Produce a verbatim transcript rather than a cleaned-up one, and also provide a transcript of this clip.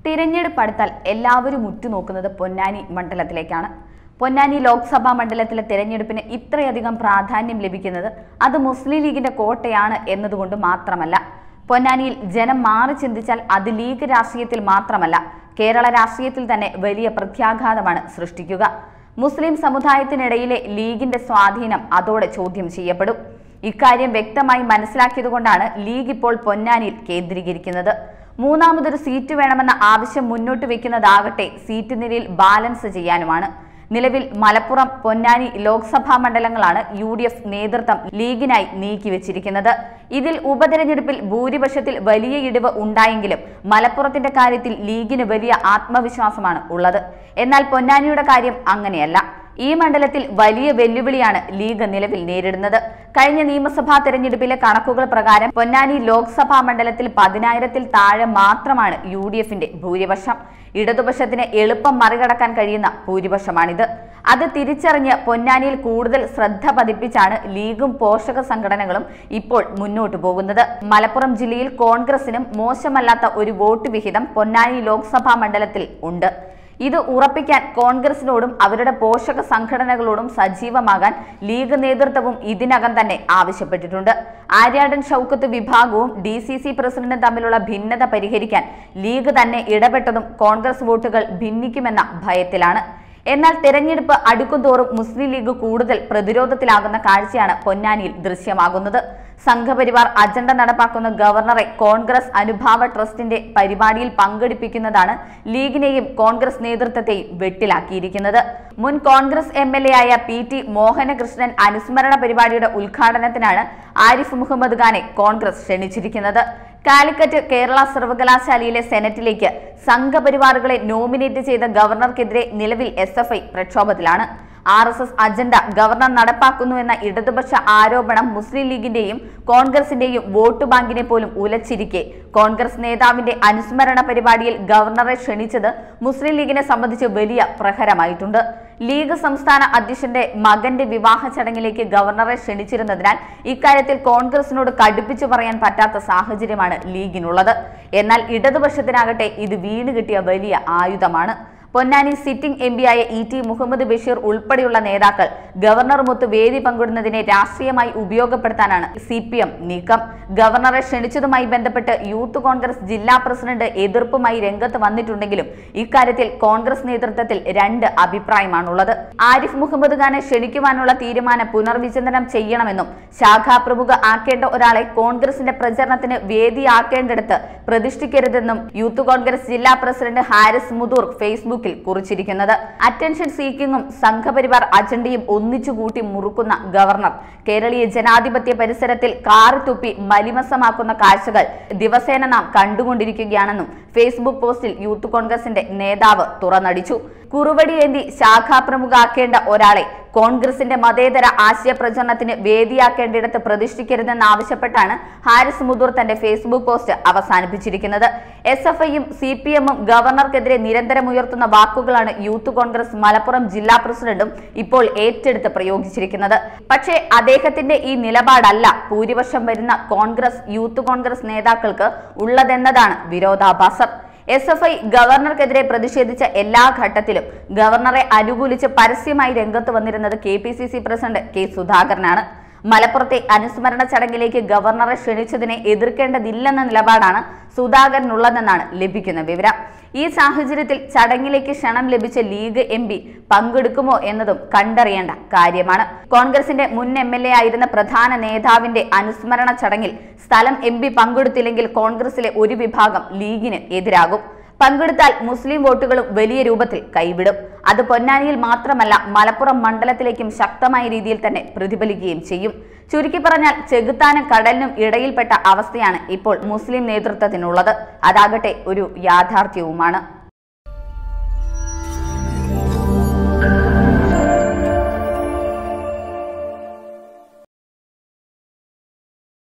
തിരഞ്ഞെടുപ്പ് അടുത്താൽ എല്ലാവരും ഉറ്റുനോക്കുന്നത് പൊന്നാനി മണ്ഡലത്തിലേക്കാണ്. പൊന്നാനി ലോക്സഭാ മണ്ഡലത്തിലെ തിരഞ്ഞെടുപ്പിന് ഇത്രയധികം പ്രാധാന്യം ലഭിക്കുന്നത് അത് മുസ്ലിം ലീഗിന്റെ കോട്ടയാണ് എന്നതുകൊണ്ട് മാത്രമല്ല. പൊന്നാനിയിൽ ജനം മാറി ചിന്തിച്ചാൽ അത് ലീഗ് രാഷ്ട്രീയത്തിൽ മാത്രമല്ല, കേരള രാഷ്ട്രീയത്തിൽ തന്നെ വലിയ പ്രത്യാഘാതമാണ് സൃഷ്ടിക്കുക. മുസ്ലിം സമുദായത്തിനിടയിലെ ലീഗിന്റെ സ്വാധീനം അതോടെ ചോദ്യം ചെയ്യപ്പെടും. ഇക്കാര്യം വ്യക്തമായി മനസ്സിലാക്കിയതുകൊണ്ടാണ് ലീഗ് ഇപ്പോൾ പൊന്നാനിയിൽ കേന്ദ്രീകരിക്കുന്നത്. മൂന്നാമതൊരു സീറ്റ് വേണമെന്ന ആവശ്യം മുന്നോട്ട് വെക്കുന്നതാകട്ടെ സീറ്റ് നിലയിൽ ബാലൻസ് ചെയ്യാനുമാണ്. നിലവിൽ മലപ്പുറം, പൊന്നാനി ലോക്സഭാ മണ്ഡലങ്ങളാണ് യു ഡി എഫ് നേതൃത്വം ലീഗിനായി നീക്കിവെച്ചിരിക്കുന്നത്. ഇതിൽ ഉപതെരഞ്ഞെടുപ്പിൽ ഭൂരിപക്ഷത്തിൽ വലിയ ഇടിവ് ഉണ്ടായെങ്കിലും മലപ്പുറത്തിന്റെ കാര്യത്തിൽ ലീഗിന് വലിയ ആത്മവിശ്വാസമാണ് ഉള്ളത്. എന്നാൽ പൊന്നാനിയുടെ കാര്യം അങ്ങനെയല്ല. ഈ മണ്ഡലത്തിൽ വലിയ വെല്ലുവിളിയാണ് ലീഗ് നിലവിൽ നേരിടുന്നത്. കഴിഞ്ഞ നിയമസഭാ തെരഞ്ഞെടുപ്പിലെ കണക്കുകൾ പ്രകാരം പൊന്നാനി ലോക്സഭാ മണ്ഡലത്തിൽ പതിനായിരത്തിൽ താഴെ മാത്രമാണ് യു ഡി എഫിന്റെ ഭൂരിപക്ഷം. ഇടതുപക്ഷത്തിന് എളുപ്പം മറികടക്കാൻ കഴിയുന്ന ഭൂരിപക്ഷമാണിത്. അത് തിരിച്ചറിഞ്ഞ് പൊന്നാനിയിൽ കൂടുതൽ ശ്രദ്ധ പതിപ്പിച്ചാണ് ലീഗും പോഷക സംഘടനകളും ഇപ്പോൾ മുന്നോട്ടു പോകുന്നത്. മലപ്പുറം ജില്ലയിൽ കോൺഗ്രസിനും മോശമല്ലാത്ത ഒരു വോട്ട് വിഹിതം പൊന്നാനി ലോക്സഭാ മണ്ഡലത്തിൽ ഉണ്ട്. ഇത് ഉറപ്പിക്കാൻ കോൺഗ്രസിനോടും അവരുടെ പോഷക സംഘടനകളോടും സജീവമാകാൻ ലീഗ് നേതൃത്വവും ഇതിനകം തന്നെ ആവശ്യപ്പെട്ടിട്ടുണ്ട്. ആര്യാടൻ ഷൗക്കത്ത് വിഭാഗവും ഡി സി സി പ്രസിഡന്റും തമ്മിലുള്ള ഭിന്നത പരിഹരിക്കാൻ ലീഗ് തന്നെ ഇടപെട്ടതും കോൺഗ്രസ് വോട്ടുകൾ ഭിന്നിക്കുമെന്ന ഭയത്തിലാണ്. എന്നാൽ തെരഞ്ഞെടുപ്പ് അടുക്കുംതോറും മുസ്ലിം ലീഗ് കൂടുതൽ പ്രതിരോധത്തിലാകുന്ന കാഴ്ചയാണ് പൊന്നാനിയിൽ ദൃശ്യമാകുന്നത്. സംഘപരിവാർ അജണ്ട നടപ്പാക്കുന്ന ഗവർണറെ കോൺഗ്രസ് അനുഭാവ ട്രസ്റ്റിന്റെ പരിപാടിയിൽ പങ്കെടുപ്പിക്കുന്നതാണ് ലീഗിനെയും കോൺഗ്രസ് നേതൃത്വത്തെയും വെട്ടിലാക്കിയിരിക്കുന്നത്. മുൻ കോൺഗ്രസ് എം എൽ എ ആയ പി ടി മോഹനകൃഷ്ണൻ അനുസ്മരണ പരിപാടിയുടെ ഉദ്ഘാടനത്തിനാണ് ആരിഫ് മുഹമ്മദ് ഖാനെ കോൺഗ്രസ് ക്ഷണിച്ചിരിക്കുന്നത്. കാലിക്കറ്റ് കേരള സർവകലാശാലയിലെ സെനറ്റിലേക്ക് സംഘപരിവാറുകളെ നോമിനേറ്റ് ചെയ്ത ഗവർണർക്കെതിരെ നിലവിൽ എസ് എഫ് ഐ പ്രക്ഷോഭത്തിലാണ്. R S S agenda governor നടപ്പാക്കുന്നുവെന്ന ഇടതുപക്ഷ ആരോപണം മുസ്ലിം ലീഗിന്റെയും കോൺഗ്രസിന്റെയും വോട്ട് ബാങ്കിനെ പോലും ഉലച്ചിരിക്കെ കോൺഗ്രസ് നേതാവിന്റെ അനുസ്മരണ പരിപാടിയിൽ ഗവർണറെ ക്ഷണിച്ചത് മുസ്ലിം ലീഗിനെ സംബന്ധിച്ച് വലിയ പ്രഹരമായിട്ടുണ്ട്. ലീഗ് സംസ്ഥാന അധ്യക്ഷന്റെ മകന്റെ വിവാഹ ചടങ്ങിലേക്ക് ഗവർണറെ ക്ഷണിച്ചിരുന്നതിനാൽ ഇക്കാര്യത്തിൽ കോൺഗ്രസിനോട് കടുപ്പിച്ചു പറയാൻ പറ്റാത്ത സാഹചര്യമാണ് ലീഗിനുള്ളത്. എന്നാൽ ഇടതുപക്ഷത്തിനാകട്ടെ ഇത് വീണ് കിട്ടിയ വലിയ ആയുധമാണ്. പൊന്നാനി സിറ്റിംഗ് എം പിയായ ഇ ടി മുഹമ്മദ് ബഷീർ ഉൾപ്പെടെയുള്ള നേതാക്കൾ ഗവർണറുമൊത്ത് വേദി പങ്കിടുന്നതിനെ രാഷ്ട്രീയമായി ഉപയോഗപ്പെടുത്താനാണ് സി പി എം നീക്കം. ഗവർണറെ ക്ഷണിച്ചതുമായി ബന്ധപ്പെട്ട് യൂത്ത് കോൺഗ്രസ് ജില്ലാ പ്രസിഡന്റ് എതിർപ്പുമായി രംഗത്ത് വന്നിട്ടുണ്ടെങ്കിലും ഇക്കാര്യത്തിൽ കോൺഗ്രസ് നേതൃത്വത്തിൽ രണ്ട് അഭിപ്രായമാണുള്ളത്. ആരിഫ് മുഹമ്മദ് ഖാനെ ക്ഷണിക്കുവാനുള്ള തീരുമാനം പുനർവിചിന്തനം ചെയ്യണമെന്നും ശാഖാപ്രമുഖ ആക്കേണ്ട ഒരാളെ കോൺഗ്രസിന്റെ പ്രചരണത്തിന് വേദിയാക്കേണ്ടടുത്ത് പ്രതിഷ്ഠിക്കരുതെന്നും യൂത്ത് കോൺഗ്രസ് ജില്ലാ പ്രസിഡന്റ് ഹാരിസ് മുതൂർ ഫേസ്ബുക്കിൽ കുറിച്ചിരിക്കുന്നത്. അറ്റൻഷൻ സീക്കിങ്ങും സംഘപരിവാർ അജണ്ടയും ഒന്നിച്ചുകൂട്ടി മുറുക്കുന്ന ഗവർണർ കേരളീയ ജനാധിപത്യ പരിസരത്തിൽ കാറിത്തുപ്പി മലിമസമാക്കുന്ന കാഴ്ചകൾ ദിവസേന നാം കണ്ടുകൊണ്ടിരിക്കുകയാണെന്നും ഫേസ്ബുക്ക് പോസ്റ്റിൽ യൂത്ത് കോൺഗ്രസിന്റെ നേതാവ് തുറന്നടിച്ചു. കുറുവടിയേന്തി ശാഖാപ്രമുഖാക്കേണ്ട ഒരാളെ കോൺഗ്രസിന്റെ മതേതര ആശയ പ്രചരണത്തിന് വേദിയാക്കേണ്ടിടത്ത് പ്രതിഷ്ഠിക്കരുതെന്നാവശ്യപ്പെട്ടാണ് ഹാരിസ് മുതൂർ തന്റെ ഫേസ്ബുക്ക് പോസ്റ്റ് അവസാനിപ്പിച്ചിരിക്കുന്നത്. എസ് എഫ് ഐയും സി പി എമ്മും ഗവർണർക്കെതിരെ നിരന്തരം ഉയർത്തുന്ന വാക്കുകളാണ് യൂത്ത് കോൺഗ്രസ് മലപ്പുറം ജില്ലാ പ്രസിഡന്റും ഇപ്പോൾ ഏറ്റെടുത്ത് പ്രയോഗിച്ചിരിക്കുന്നത്. പക്ഷേ അദ്ദേഹത്തിന്റെ ഈ നിലപാടല്ല ഭൂരിപക്ഷം വരുന്ന കോൺഗ്രസ് യൂത്ത് കോൺഗ്രസ് നേതാക്കൾക്ക് ഉള്ളതെന്നതാണ് വിരോധാഭാസം. എസ് എഫ് ഐ ഗവർണർക്കെതിരെ പ്രതിഷേധിച്ച എല്ലാ ഘട്ടത്തിലും ഗവർണറെ അനുകൂലിച്ച് പരസ്യമായി രംഗത്ത് വന്നിരുന്നത് K P C C president K സുധാകരനാണ്. മലപ്പുറത്തെ അനുസ്മരണ ചടങ്ങിലേക്ക് ഗവർണറെ ക്ഷണിച്ചതിനെ എതിർക്കേണ്ടതില്ലെന്ന നിലപാടാണ് സുധാകരനുള്ളതെന്നാണ് ലഭിക്കുന്ന വിവരം. ഈ സാഹചര്യത്തിൽ ചടങ്ങിലേക്ക് ക്ഷണം ലഭിച്ച ലീഗ് എം പി പങ്കെടുക്കുമോ എന്നതും കണ്ടറിയേണ്ട കാര്യമാണ്. കോൺഗ്രസിന്റെ മുൻ എം എൽ എ ആയിരുന്ന പ്രധാന നേതാവിന്റെ അനുസ്മരണ ചടങ്ങിൽ സ്ഥലം എം പി പങ്കെടുത്തില്ലെങ്കിൽ കോൺഗ്രസിലെ ഒരു വിഭാഗം ലീഗിന് എതിരാകും. പങ്കെടുത്താൽ മുസ്ലിം വോട്ടുകളും വലിയ രൂപത്തിൽ കൈവിടും. അത് പൊന്നാനിയിൽ മാത്രമല്ല മലപ്പുറം മണ്ഡലത്തിലേക്കും ശക്തമായ രീതിയിൽ തന്നെ പ്രതിഫലിക്കുകയും ചെയ്യും. ചുരുക്കി പറഞ്ഞാൽ ചെകുത്താനും കടലിനും ഇടയിൽപ്പെട്ട അവസ്ഥയാണ് ഇപ്പോൾ മുസ്ലിം നേതൃത്വത്തിനുള്ളത്. അതാകട്ടെ ഒരു യാഥാർത്ഥ്യവുമാണ്.